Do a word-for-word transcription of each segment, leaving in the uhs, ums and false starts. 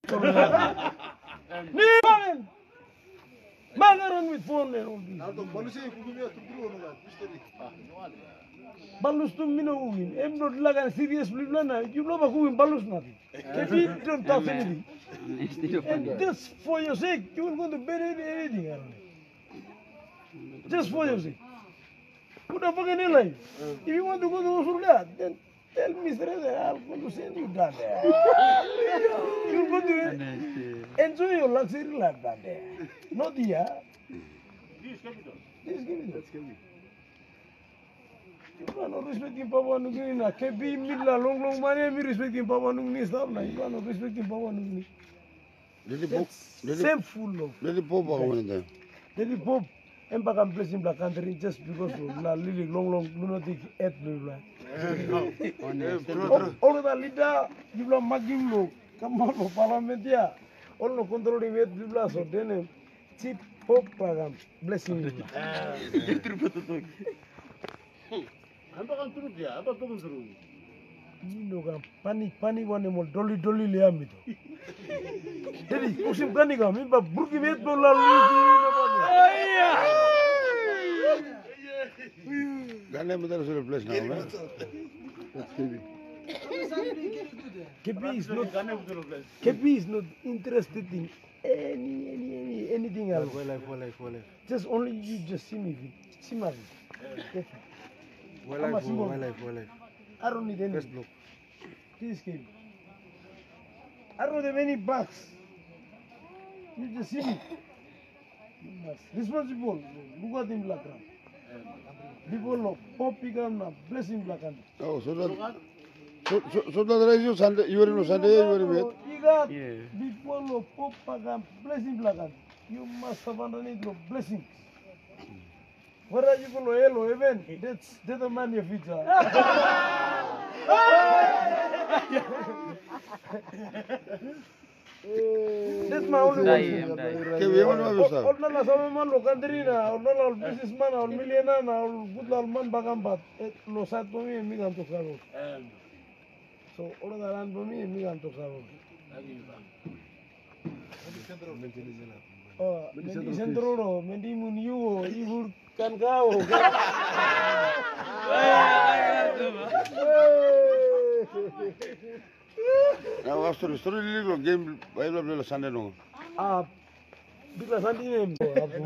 Man, man, I run with phone and all this. Balus tu mina ugin. Em not lagan serious lana. You know about ugin balus nothing. If you don't touch anything, and just for your sake, you will go to bed anything. Around it. Just for your sake. Put a fucking life. If you want to go to Usuria, then tell Mister Eder, I'm going to send you down there. You're going to enjoy your luxury life down there. Not here. This capital. This capital. You cannot respect him, Papa Nugni. Kebi Mila, long, long money, me respecting Papa Nugni stuff. You cannot respect him, Papa Nugni. Same full love. Let the Pope go in there. Let the Pope. I'm back and blessing black country just because of la living long long lunatic at blue. All of the leader, you know, magging low, come on for parliament here. All no controlling it, blue so then cheap Pope program blessing you. I'm back through there, I'm back through. You know, pani pani one more dolly dolly leamito. Daddy, Usim Ganiga, me, but Brookie made no la. Ghana is a place now, right? Kepi is not Kepi is not interested in any any any anything else. Well, life, well, life, well, life. Just only you just see me, see me. Well, life, well, life, well, life. I don't need any. First block. Please keep. I don't have any bucks. You just see me. Responsible. Look at him black ram. People of Pope Pigam blessing black and. Oh, so that so so, so that is you Sunday. You were in Sunday. You were with. Yeah. People of Pope Pigam blessing black and. You must have underneath your blessings. Whether you go to hell or heaven, that's that's the man your future. That's my only one. Ordinal Saman, Locandrina, ordinal businessman, or millionaire, or good old man Bagambat, no sat for me and Migan to Saro. So, all the land for me and Migan to Saro. Oh, Centro, Mendimun, you, you can go. Now, after the story, little game, I love the Sunday. No, ah, because I didn't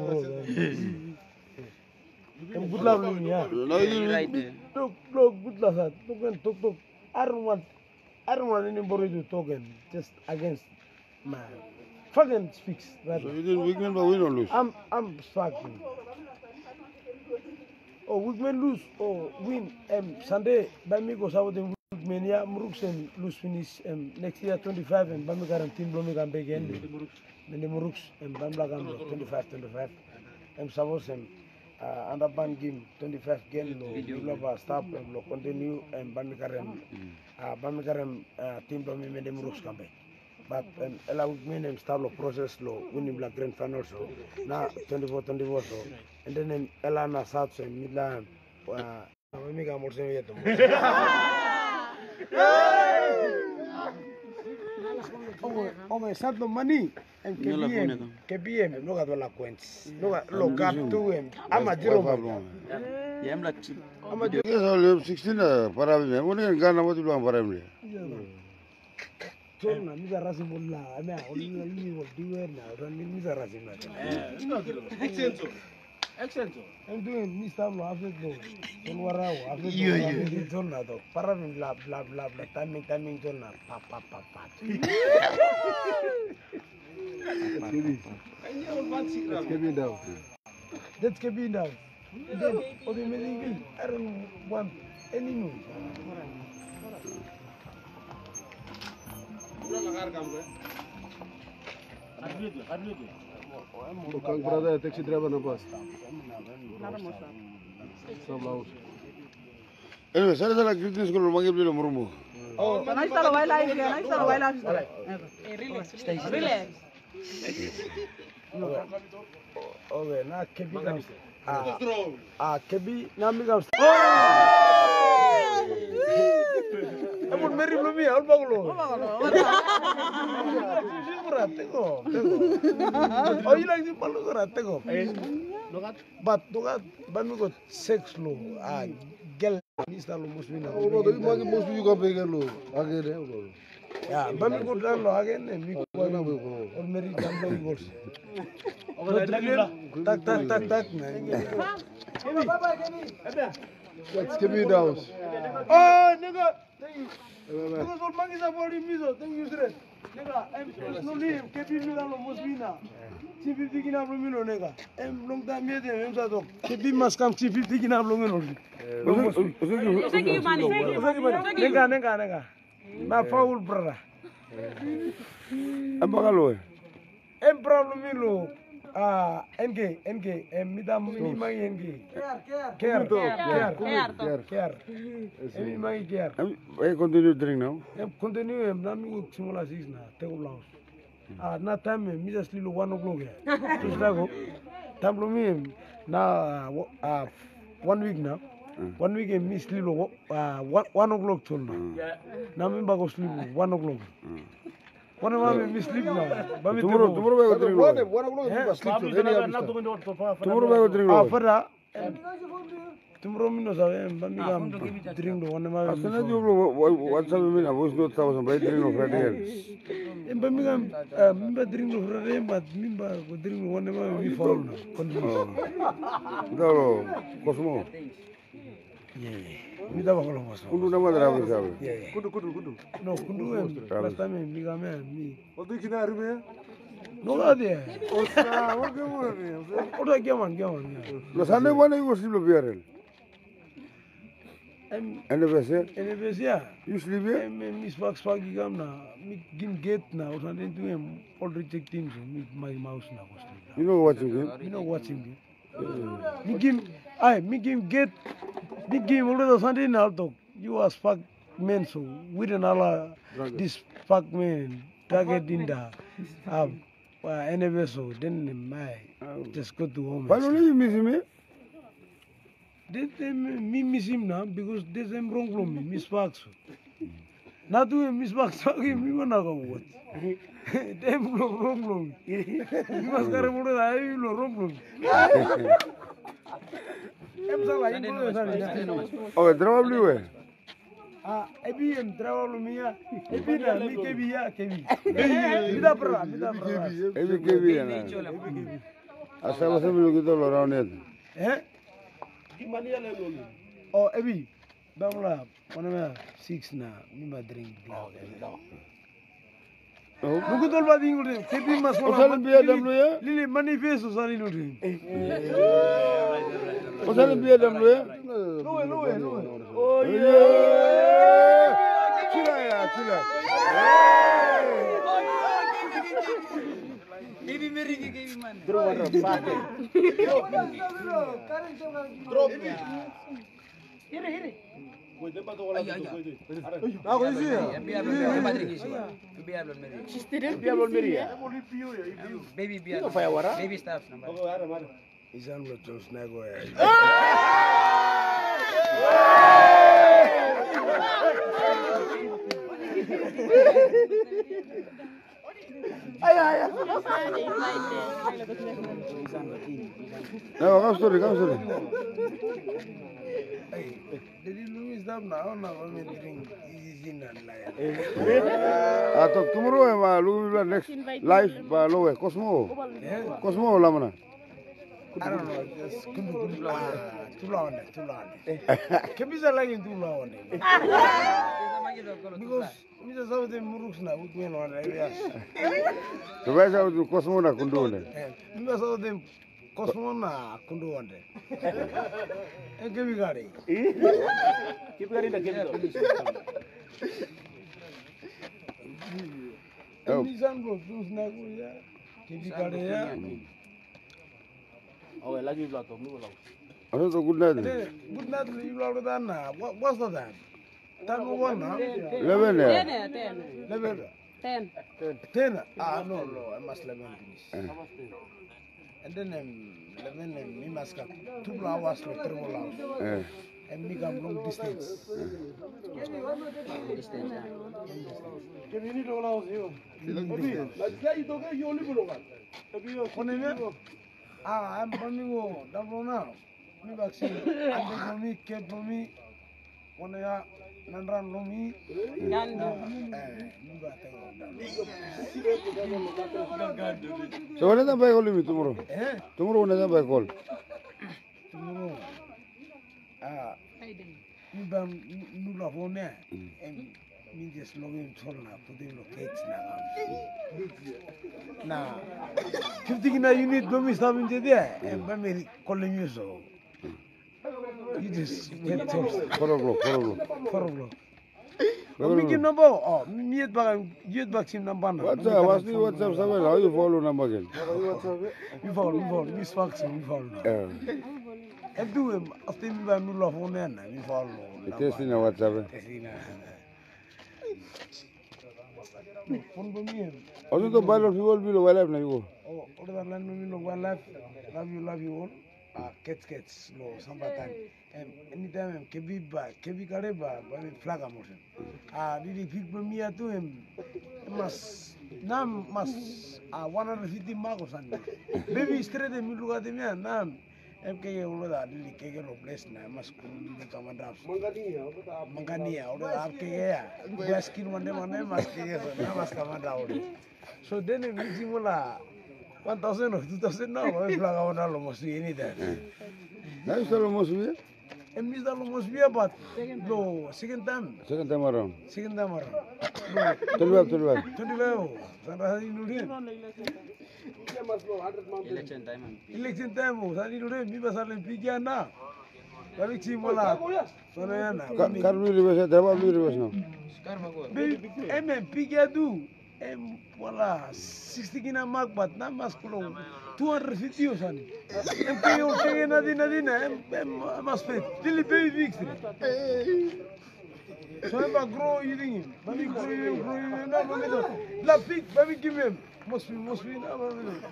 good luck, yeah. Look, look, good luck. Talk, talk, talk. I don't want, I don't want anybody to talk just against my fucking speaks. Right? So you didn't win, but win or lose? I'm, I'm fucking. Oh, we may lose or win. Um, Sunday, by me goes out in Mania, Muruks and lose finish um, next year twenty-five and Bamigar team Blooming and begin. Then the Muruks and Bamblagam twenty-five, twenty-five. And Savos and uh, under band game twenty-five again. No, we stop and no continue and Bamigar and uh, Bamigar and uh, team Blooming and the Muruks come back. But um, Ella would mean and start the process low, winning black grand final so now twenty-four, twenty-four so. And then um, Ella na South and Midland. Uh, we make more than Oh, oh, sad no money. And K B M, K B M, no got la quents. No got look up to him. I'm a zero. Yeah, I'm like, I'm a zero. sixteen para mí. Uno en Ghana what do para mí. Torna, mi zarasi bolla. Me a only only what do we now? Run mi zarasi na. Excellent. Excellent. I'm doing Mister Lo after go. Don't worry. After you, you. Torna do. Para mí bla bla bla bla. Timing, timing torna. Pa pa pa pa. Let's get me down. Let's get me down. Then, what do you mean? I don't want any news. Kang brother taxi driver na bus. Anyway, sir, sir, greetings ko lumagay bilo murumo. Oh, nice to while live again. Nice to while live. Relax. Relax. Okay, na kebi kam. Ah, ah kebi na mi kam. Amor, Mary Blumi, all baglo. Malugora, take off, take off. Oh, you like the Malugora, take off. But look at, but we got sex law. Ah, girl, Mister Muslim. Oh, no, the money must be you go big and low. Again, yeah, but we got down law again, and we go or marry Tambo Eagles. Tak, tak, tak, tak, man. let's give me down. Oh, nigga, thank you. Because all monkeys are for him, thank you, sir. Nigga, I'm no name, keep him down on Mosbina. Chief fifty na Blumino, nigga. I'm long time here, I'm so keep him must come, Chief fifty na Blumino. Nigga, nigga, nigga. My foul brother. I'm Bagalo. I'm Blumino. Ah, N K, N K, and Midam Mimai N K. Care, care, care, care, care. Mimai care. I continue to drink now. I'm continue, I'm not going to Simula six now. Take a blouse. Ah, not time, me just little one o'clock here. Just like, time me now, uh, one week now. One week, I miss little, uh, one o'clock till now. Now, I'm going to sleep one o'clock. One of them is sleep now. Tomorrow, tomorrow I will drink. One o'clock sleep. Tomorrow I will drink. Ah, for that. Tomorrow me no sabe, but me gam drink the one of my. After that, you what's up? Me na voice note thousand by drink of Friday. But me gam, me drink the Friday, but me go drink the one of my we fall now. No, Cosmo. Yeah. Me da bakolo mas. Kundu nama darabi sabe. Yeah. Kudu, kudu, kudu. No, kundu em. Last time me gam me. Odu kina arime? No la de. Osa, what go on? Oda gaman, gaman. No Sunday one you sleep here. Em And the best, ene besia. you sleep here? Em mis box pagi gam na. Me gim gate na. Osa den tu em all reject teams. Me my mouse na go sleep. You know watching game? Me no watching game. Me gim, ay, me gim gate. Big game already Sunday now though. You are spark men so we don't allow this spark men target in the um uh, N F S so then my just go to home. Why don't you miss me? They, they me miss him now because there's them wrong from me, Miss Sparks. Now do Miss Sparks talking me wanna go what? Them wrong from me. You must carry more than I will wrong from me. Oh, draw blue. Ah, ebi em trabalho minha, ebi na mi kebi ya kebi. Me dá pra, me dá pra. Ebi kebi na. Asa você me look all around it. Eh? Oh, ebi. Vamos lá. One of six na, me ma drink. Look at all what you do. Kebi mas O sabe bia damlo ya? Lili manifesto sali no dream. O sabe bia damlo ya? No, no, no. Oh yeah. Chila ya, chila. Baby Mary gave man. Drop drop. Drop. Here, here. Ako isi ya. Baby biar. Baby staff number. Isan lo terus nego ya. Ay ay. No, come story, come story. Jadi lu stop now, now we drink easy na liar. Ah, to tomorrow ma lu next live ba lo Cosmo. Cosmo la mana. I don't know, just kundu kundu la. Too long, too long. Kebisa lagi too long. Because we just have the muruks na with me on areas. So why sa Cosmo na kundu ne? We just have them Cosmo na kundu on there. Eh, kebi gari. Kebi gari na kebi. Oh. Misan bro, terus na ko ya. Kebi gari ya. Oh, I like you black. No, no. Ano to good night. Good night, you blow that na. What what's that? Time one na. Eleven ya. Ten, ten. Level. Ten. Ten. Ah no no, I must eleven finish. And then um, eleven um, we must cut two hours or three hours. Eh. and me come long distance. Ah, I'm coming over. Double now. Me vaccine. I'm for me, kept for me. One ya, Nandran Lomi. So when is the bike call tomorrow? Tomorrow when is the bike call? Tomorrow. Ah, you bam nula phone and me just log in to na put in locates na. Na, fifty na unit bami sabin there and bami calling you so. You just get toast. Four o'clock, four o'clock. Four o'clock. Bami kim number? Oh, me yet bag yet bag sim number na. What's up? What's the WhatsApp? How you follow number again? We follow, we follow. Miss Fox, we follow. I do him after me by nula phone na we follow. Testing na WhatsApp. Phone bami. Also the pilot people will well have na you. Oh, other than land me no one life. Love you, love you all. Ah, cats, cats, no, sometimes. And anytime I'm kebi ba, kebi kare ba, ba me flag emotion. Ah, didi pick me to him. Mas, nam mas, ah, one hundred fifty mark or something. Baby straight me look at me and nam. M K all that didi kege no place na mas didi commander. Mangania, Mangania, all that kege. Baskin one day one day mas kege so na mas commander. So then we see mola. One thousand or two thousand now, I flag out almost anything. Now is almost here? And Miss almost here, but no, second time. Second time around. Second time around. twelve, twelve. twenty-five. Election time. Election time, Sani Lude, me was on Pigana. Very cheap, Mola. Can we reverse it? Have we reverse now? M M Pigadu. Em wala sixty kina mark but na mas kulo two hundred fifty o sani em kaya kaya na din na din na em em mas pet dili baby big so em ba grow eating baby grow grow na ba nito la pig baby give him must be must be na ba nito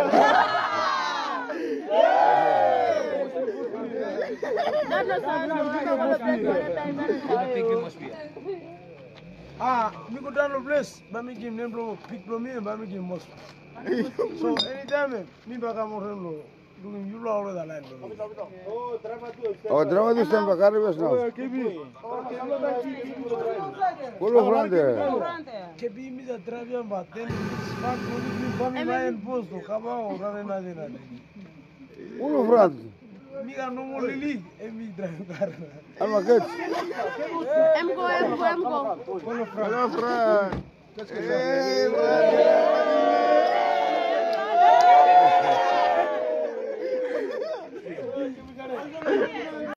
Ah, me go down the place, but me give them blow, pick blow me, but me give most. So anytime me back am on him, doing you all the land. Oh, drama this time back reverse now. Follow front there. Kebi me the driver, but then smart money, coming by and post to come out, run another. Follow front. Me got no more league, and me drive car. I'm a good. M go, M go, M go. Follow front. Hey,